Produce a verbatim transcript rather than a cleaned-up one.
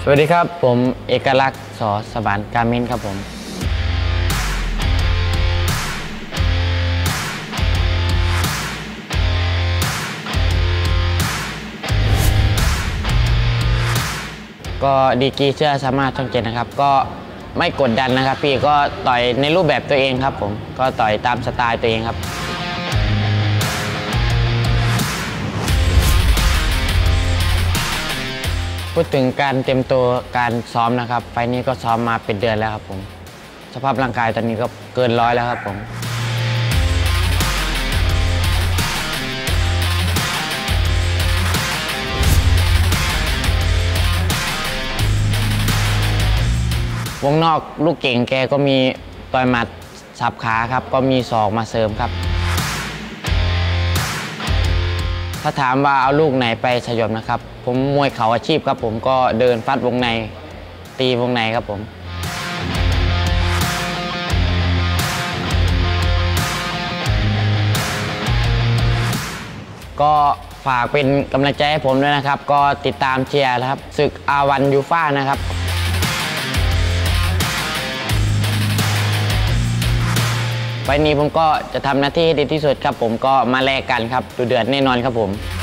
สวัสดีครับผมเอกลักษณ์สอสมานการมินครับผมก็ดีกรีเสื้อสามารถช่องเจ็ดนะครับก็ไม่กดดันนะครับพี่ก็ต่อยในรูปแบบตัวเองครับผมก็ต่อยตามสไตล์ตัวเองครับพูดถึงการเตรียมตัวการซ้อมนะครับไฟนี้ก็ซ้อมมาเป็นเดือนแล้วครับผมสภาพร่างกายตอนนี้ก็เกินร้อยแล้วครับผมวงนอกลูกเก่งแกก็มีต่อยหมัดสับขาครับก็มีศอกมาเสริมครับถ้าถามว่าเอาลูกไหนไปสยบนะครับผมมวยเข่าอาชีพครับผมก็เดินฟัดวงในตีวงในครับผมก็ฝากเป็นกำลังใจให้ผมด้วยนะครับก็ติดตามเชียร์นะครับศึกอาวันยูฟ่านะครับไฟล์นี้ผมก็จะทำหน้าที่ให้ดีที่สุดครับผมก็มาแลกกันครับดูเดือดแน่นอนครับผม